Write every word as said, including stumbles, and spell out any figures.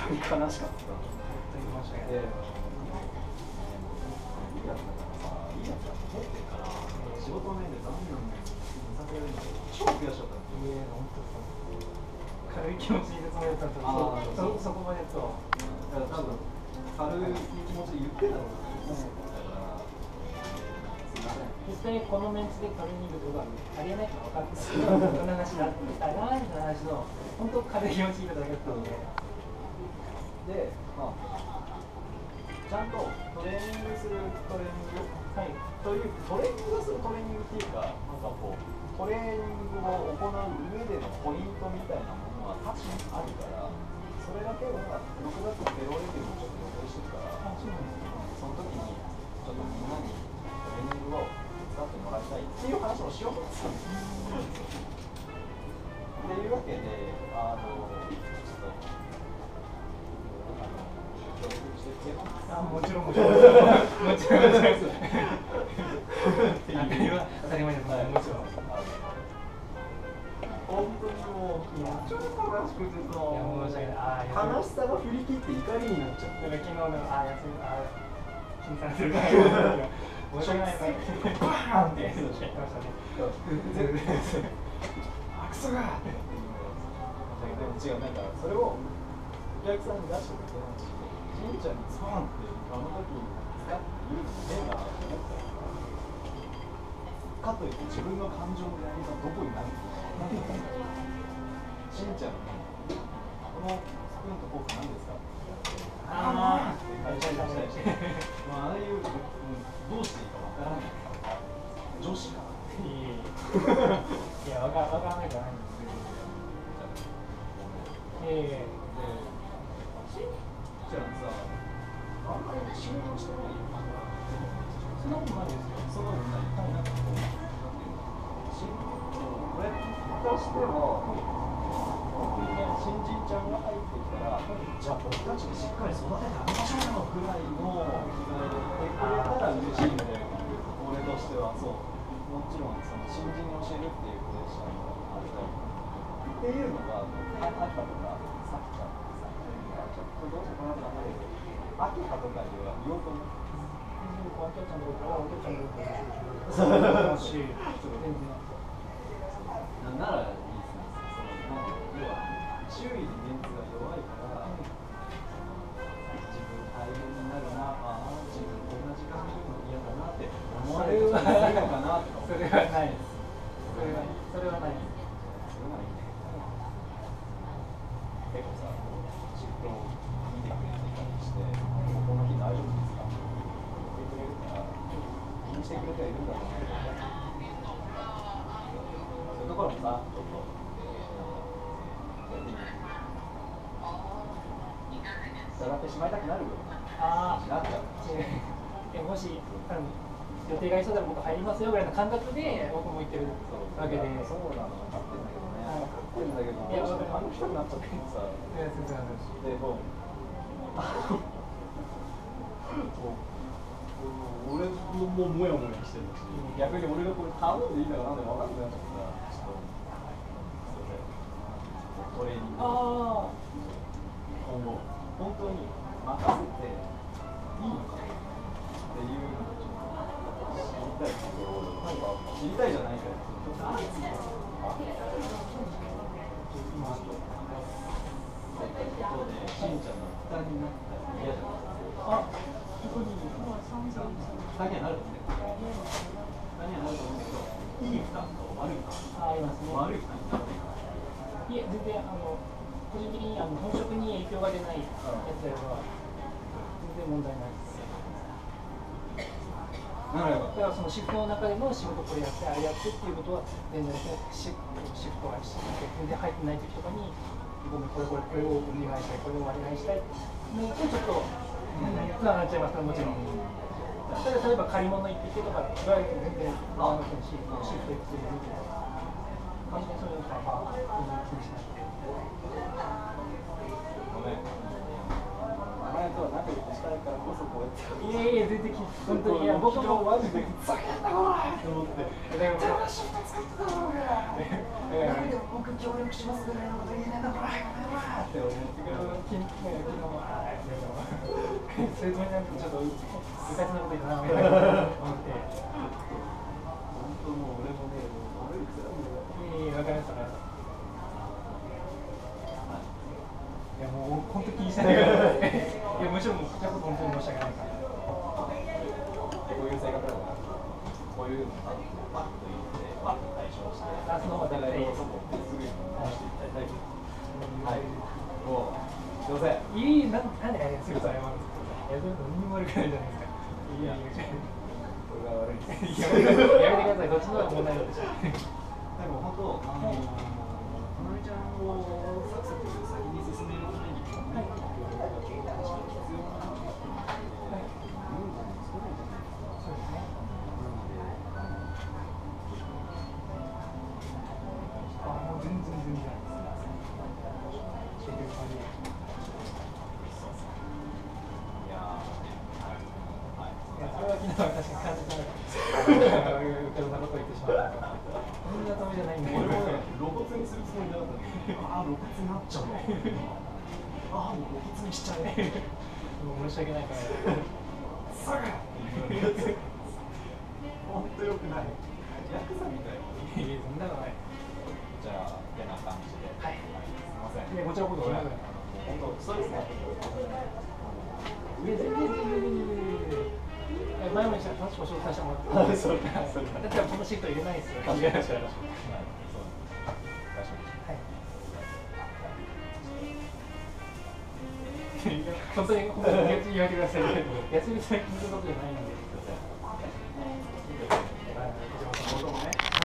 当に悲しかった。本当に申し訳ない。いいやつだからさ、いいやつだと思ってるから、仕事の面で残念なのにさせられるの超悔しかった。いや、本当そう。軽い気持ちでつもりだったと、そそこまでと、だから多分軽い気持ちで言ってたのかな。 実際このメンツでトレーニングとかありえないって分かってたけど、この話になってたなみたいな話の本当軽い気持ちで言っただけだったので。 で、まあ、ちゃんとトレーニングするトレーニング、はい、というトレーニングするトレーニングっていうか、なんかこうトレーニングを行う上でのポイントみたいなものは確かにあるから、それだけはろくがつのペロレビューもちょっと予定してるから、あ、そうなんですか。その時にちょっとみんなにトレーニングを手伝ってもらいたいっていう話をしようと思ってたんですよ。っていうわけで、あのちょっとあの協力してくれます。 あ、もちろんもちろんもちろんもちろんです。当たり前当たり前です。もちろん。 本当にもう超悲しくてさ、 いや申し訳ない。 悲しさが振り切って怒りになっちゃう。 だから昨日のあ休みあ気にされてるから。申し訳ない。バーンってやってましたね。 あ、クソが。でも違う、なんかそれをお客さんに出してもいけないし、しんちゃんにスパンってあの時に使って言うの変だなと思ったかといって自分の感情のやりがどこになるのか。しんちゃんのこのスプーンとフォーク何ですか？ああって会社にしたりして、まあああいうどうしていいかわからない女子か。 いや、わからわからないじゃないんですけど。ええ。 しんちゃんさ、あんまり信用してないよ。 そんなことないですよ。 そんなことない。なんかこう、なんていうの、しん俺としては、新人ちゃんが入ってきたら、じゃあ僕たちにしっかり育ててあげましょうよぐらいの気が入れてくれたら嬉しいんだよ。俺としてはそう。もちろんその新人に教えるっていうプレッシャーもあったりっていうのがあったとか、さっきからさ、ちょっとどうしようかなと考えるけど、秋葉とかでは言おうと思って。 ワンキャッチャーのことはワンキャッチャーのことですし、全然。 なんならいいですね。そのなん要は周囲のメンツが弱いから、自分大変になるな、ああ自分こんな時間来るの嫌だなって思われるのかなとか。 それはないです。それはそれはないです。 それはいいね。結構さ、シフトを見てくれてたりして、この日大丈夫ですか？言ってくれるから、気にしてくれてはいるんだろうな。そういうところもさ、ちょっと。従ってしまいたくなるよ。 ああ、 なっちゃう。 えもしあの予定が一緒だら僕入りますよぐらいの感覚で僕も言ってるわけで。 そうなの分かってんだけどね。分かってんだけど、いやあの人になっちゃってさ。 いや全然あるし。 でもう俺ももやもやしてるし、逆に俺がこれ頼んでいいんだかなんだか分かんなくなっちゃってさ、ちょっとすいません。トレーニング。 ああ。 今後本当に任せていいのかっていうのをちょっと知りたいけど、なんか知りたいじゃないからちょっとあ今ちょっとことでしんちゃんが負担になったら嫌じゃないですか。あ、ここに負担にはなると思うんだけど、負担にはなると思うんだけど、いい負担と悪い負担、 ありますね。 悪い負担になっていかない。 いや全然あの個人的にあの本職に影響が出ないやつであれば全然問題ないです。 なるほど。 だからそのシフトの中でも仕事これやってあれやってっていうことは全然シフシフトが全然入ってない時とかにごめんこれこれこれをお願いしたいこれをお願いしたいのとちょっとなっちゃいますからもちろん。ただ例えば借り物行ってきてとか言われて全然あのシフトシフト行ってみて完全にそういうのは気にしなくて。 ごめん。前とは仲良くしたいからこそこうやって。 いやいや全然本当にいや僕もマジでふざけんなこらと思って。 だからシフト作ってたろうが。僕協力しますぐらいのこと言えないんだこらこれはって思ってくる昨日もああそういうつもりなんてちょっと部活のこと言ったなみたいな思って本当もう俺もねもう悪い癖なんだよ。 いいわかりましたね。いやもう本当気にしてないからいやむしろもうこちらこそ本当に申し訳ないから。 こういう性格だからこういうのをパッと言ってパッと対処してあその方が絶対いいです。 すぐに話していきたいタイプ。はいもうすいません。 いいなんなんですぐ謝るんですか。いやそれ何にも悪くないじゃないですか。いやいやこれが悪いです。 やめてやめてください。どっちの方が問題なんでしょう。 でも本当あのかなみちゃんをサクサク先に進めるために協力が必要なので。 全然全然いやそれは昨日は確かに感じたらそんなこと言ってしまったそんなためじゃないんだけど俺もね露骨にするつもりなかったんだけどああ露骨になっちゃうのああもう露骨にしちゃうもう申し訳ないからさが本当よくないヤクザみたいいやそんなのない。 じゃあてな感じではいすみません。 いやこちらこそごめんなさい。 本当そうですね。 いや全然全然全然前も言ったら確か紹介してもらってそうだだってこのシート入れないですよ。 確かに確かにはい本当に本当に言われてください。休み最近のことじゃないんで。